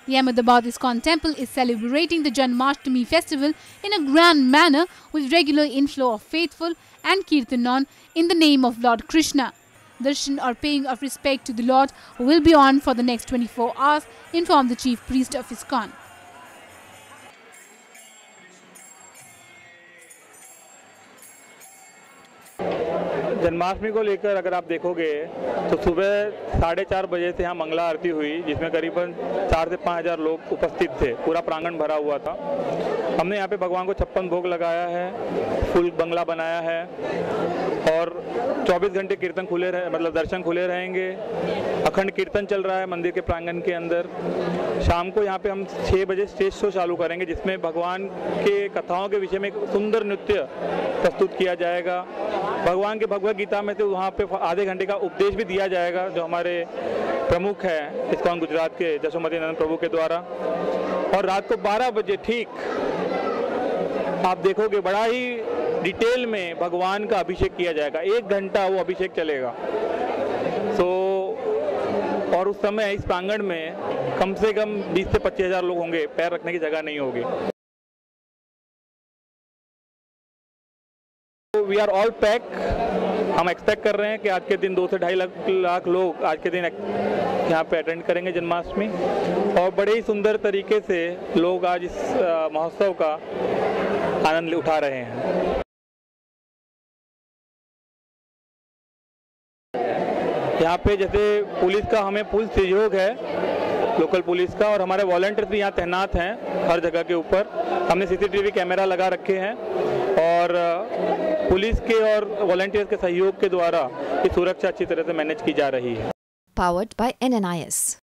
The Ahmedabad ISKCON temple is celebrating the Janmashtami festival in a grand manner with regular inflow of faithful and kirtanon in the name of Lord Krishna. Darshan or paying of respect to the Lord will be on for the next 24 hours, informed the chief priest of ISKCON. Janmashtami को लेकर अगर आप देखोगे तो सुबह 4:30 बजे से यहाँ मंगला आरती हुई, जिसमें करीबन 4 से 5 हज़ार लोग उपस्थित थे। पूरा प्रांगण भरा हुआ था। हमने यहाँ पे भगवान को 56 भोग लगाया है, फुल बंगला बनाया है और 24 घंटे कीर्तन खुले रहे, मतलब दर्शन खुले रहेंगे। अखंड कीर्तन चल रहा है मंदिर के प्रांगण के अंदर। शाम को यहाँ पे हम 6 बजे स्टेज शो चालू करेंगे, जिसमें भगवान के कथाओं के विषय में एक सुंदर नृत्य प्रस्तुत किया जाएगा। भगवान के भगवद गीता में तो वहाँ पे आधे घंटे का उपदेश भी दिया जाएगा, जो हमारे प्रमुख हैं ISKCON गुजरात के जसोमतीनंद प्रभु के द्वारा। और रात को 12 बजे ठीक आप देखोगे बड़ा ही डिटेल में भगवान का अभिषेक किया जाएगा। 1 घंटा वो अभिषेक चलेगा। और उस समय इस प्रांगण में कम से कम 20 से 25 हज़ार लोग होंगे, पैर रखने की जगह नहीं होगी। We are all pack. हम एक्सपेक्ट कर रहे हैं कि आज के दिन 2 से 2.5 लाख लोग आज के दिन यहाँ पे अटेंड करेंगे जन्माष्टमी, और बड़े ही सुंदर तरीके से लोग आज इस महोत्सव का आनंद उठा रहे हैं। यहाँ पे जैसे पुलिस का हमें फुल सहयोग है, लोकल पुलिस का, और हमारे वॉलंटियर्स भी यहाँ तैनात हैं हर जगह के ऊपर। हमने CCTV कैमरा लगा रखे हैं और पुलिस के और वॉलंटियर्स के सहयोग के द्वारा ये सुरक्षा अच्छी तरह से मैनेज की जा रही है। Powered by NNIS.